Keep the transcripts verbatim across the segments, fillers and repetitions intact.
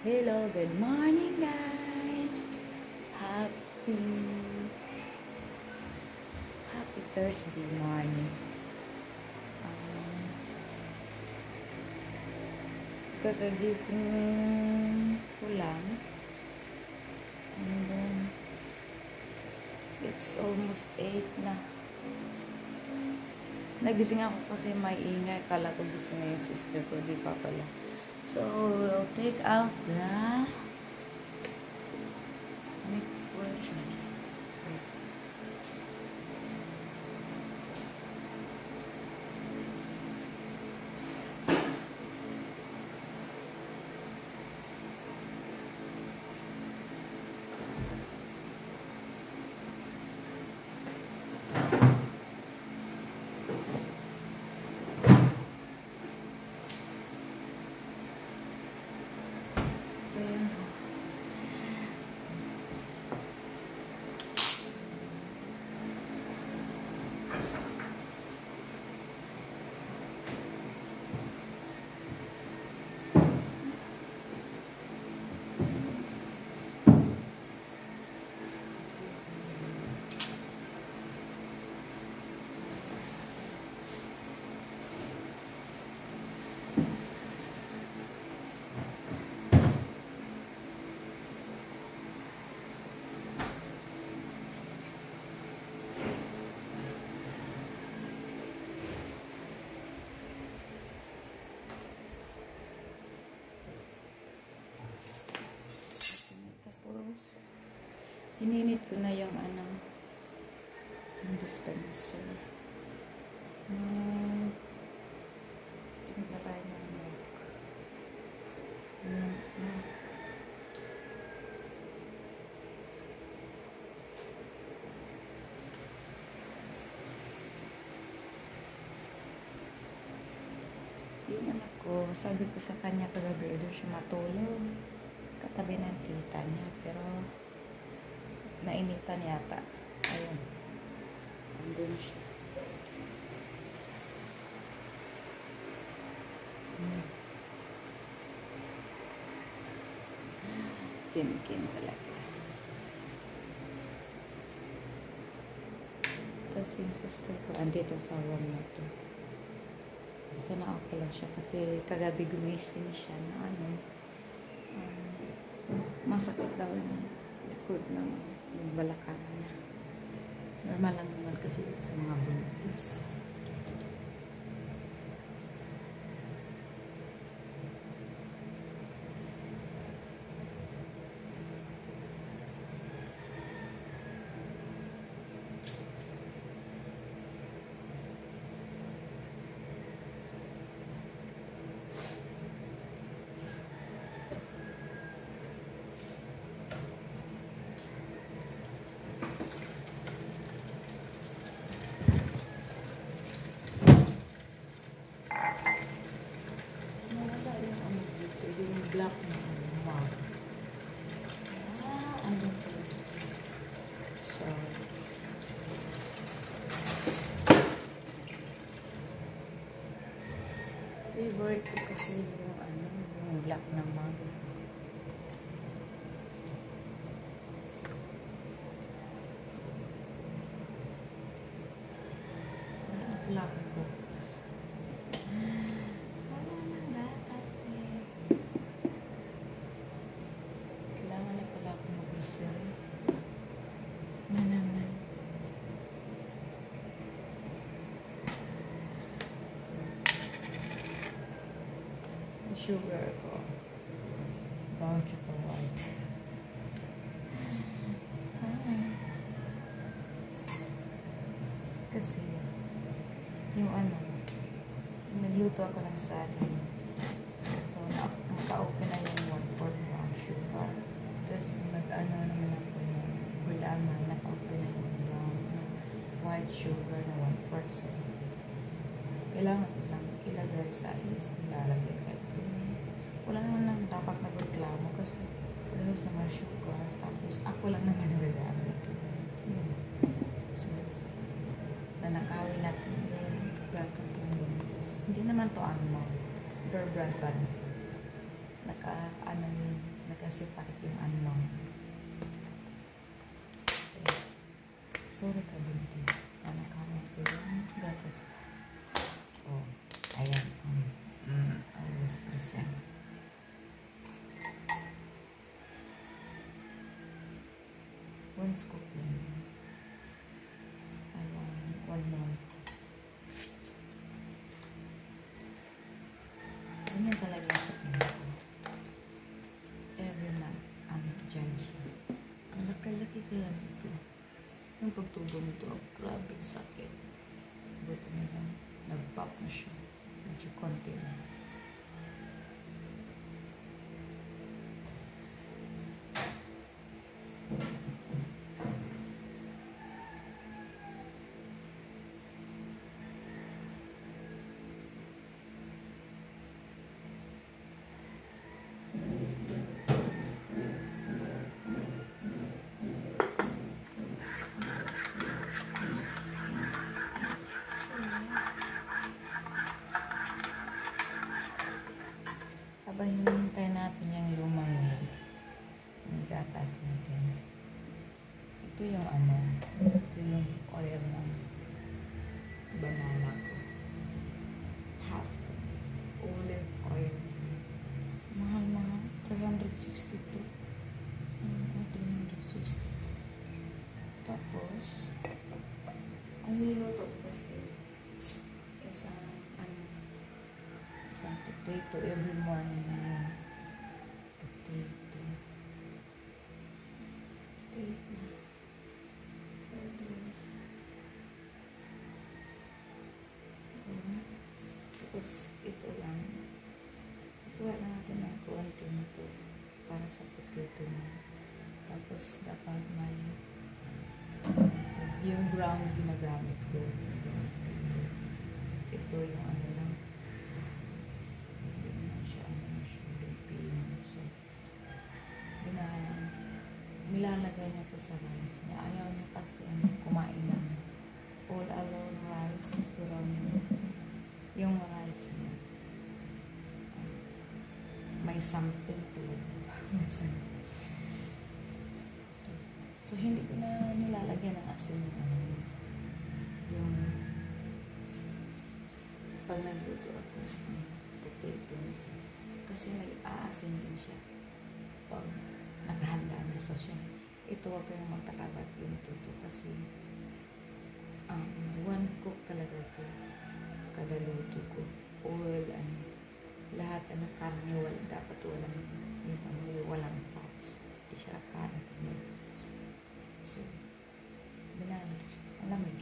Hello, good morning guys. Happy Happy Thursday morning. Um, kagagising ko lang. And then, it's almost eight na. Nagising ako kasi may ingay. Kala ko gising na yung sister ko. Di pa pala. So, we'll take out the milk version. Hininit ko na yung ano, yung dispenser. Hmm, tinigla tayo ng milk. Hmm, hmm. Yung anak ko, sabi ko sa kanya kagabi, doon siya matulog. Katabi ng tita niya, pero nainitan yata. Ayun. Andun siya. Hmm. Kim-kim talaga. Tapos yung sister ko, andito sa room na to. Sana okay lang siya kasi kagabi gumising siya na ano. Um, masakit daw yung likod ng yung balakang niya. Normal lang naman kasi sa mga buntis. Black na wow. Ah, andun pala siya. So, favorite ko kasi yung ano, yung black na mug. Black books. Sugar ko. Brown sugar white. Ah. Kasi, yung ano, nagluto ako ng saging. So, naka-open na yung one-fourth brown sugar. Tapos, nag-ano naman ako yung gulaman, naka-open na yung brown white sugar na one-fourth. So, kailangan ko lang ilagay sa is nilalagay ko. Wala naman lang dapat nagreklamo kasi parehas naman sugar. Tapos ako lang naman nagagamit. Hmm. So, nanakawin natin yung gatas ng buntis. Hindi naman to ano, Bear Brand pa. Naka, ano yun, kasi parang yung ano. Sorry ka, buntis. Anak ka mo po yung gatas. Oh, ayan. Mm. Mm, always present. One scoop lang. Ayan, one month. Ganyan talaga sa pinto. Every month, ano, dyan siya. Malaki-laki kaya nito. Yung pagtubo nito, oh, grabe sakit. Buto na lang, nag-pop na siya. Medyo konti lang. Habang hinihintay natin yung lumamig, yung gatas natin. Ito yung ano, ito yung oil ng banana ko. Haskell olive oil. Mahal-mahal. three hundred sixty-two. Ano, three hundred sixty-two. Tapos, ang niluto ko kasi isang ano, isang potato every morning na yun. Potato. Potato. Tapos, tapos ito lang. Ikuha na natin ng konti nito para sa potato na. Tapos, dapat may ito, yung brown ginagamit ko. Ito yung ano lang. Nilalagay niya to sa rice niya. Ayaw niya kasi kumain ng all alone rice. Gusto raw niya yung rice niya. May something to it. May something. So, hindi ko na nilalagyan ng asin yung ano. Yung pag nagluto ako ng potato. Kasi nag-aasin din siya. Pag nakahanda na sa siya. Ito, huwag kayong magtakabat yung tuto kasi um, one cook talaga ito. Kada luto ko. Oil, ano, lahat ano, karne, wala, dapat walang, yung ano, walang fats. Hindi siya karne, may fats. So, banana, malamig.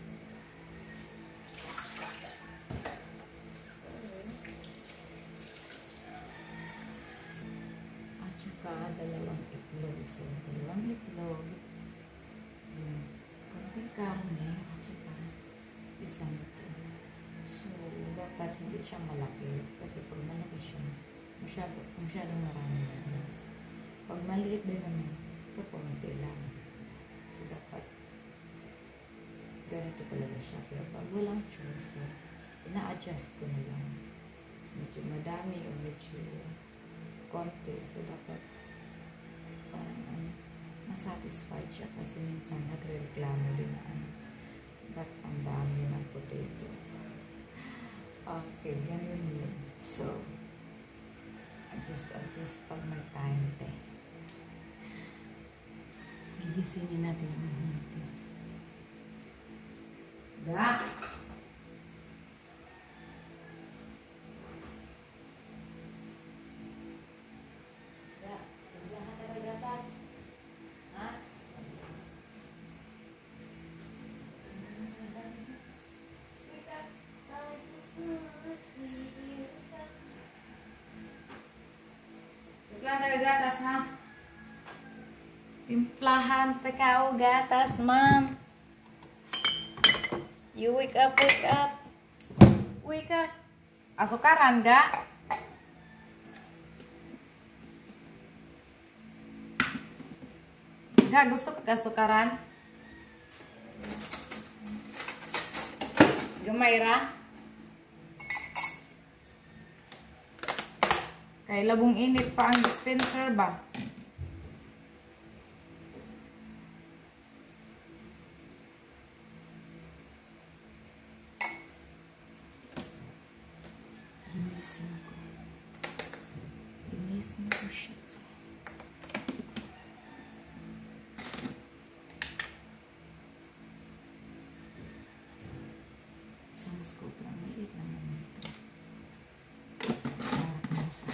Tsaka dalawang itlog. So, dalawang itlog. Hmm. Konting karne. At tsaka isang ito. So, dapat hindi siya malaki. Kasi pag malaki siya, masyado, masyadong marami na. Pag maliit din naman, ito pumunti lang. So, dapat ganito talaga siya. Pero pag walang choice, so, ina-adjust ko na lang. Medyo madami o medyo konti. So, dapat parang um, masatisfied siya kasi minsan nagre-reklamo din na ano, ba't ang dami ng potato. Okay, ganun yun. So, adjust, adjust pag may time, te. Gigisingin natin ang buntis. Da! Timplahan gatas, ha? Timplahan teka o gatas, ma'am. You wake up, wake up. Wake up. Asukaran ga? Ga, gusto ka asukaran? Gamay ra? Kay labong init pa ang dispenser ba? Ginising ko. Ginising ko siya. Isang scoop lang. Maliit lang naman ito. Sarap nasa.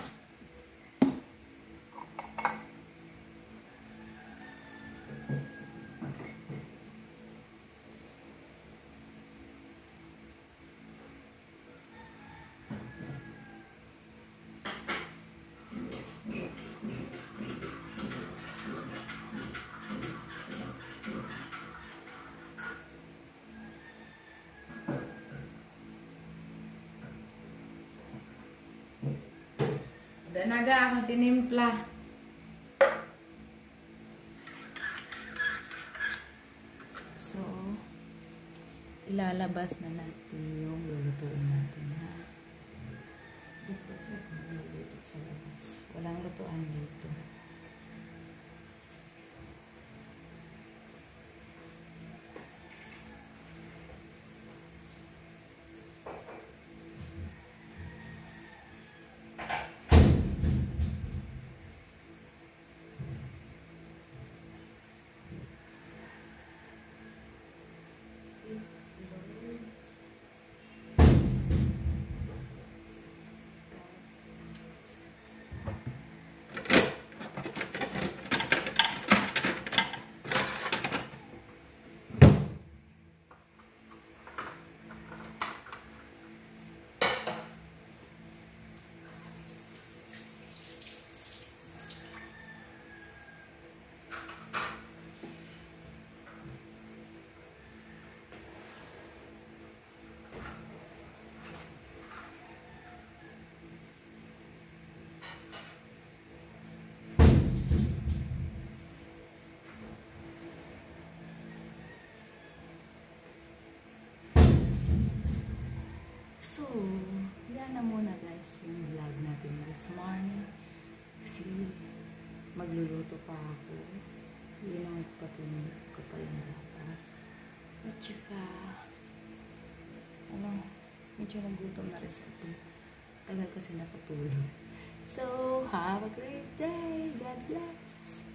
Danaga akong tinimpla. So, ilalabas na natin yung lulutuin natin, ha? Dito sa luluto sa labas. Walang lutuan dito. So, yan na muna guys yung vlog natin this morning. Kasi magluluto pa ako. Yun ang patuloy ko pa yung lapas. At saka, ano, medyo nagutom na rin sa atin. Tagal kasi nakatulog. So, have a great day. God bless.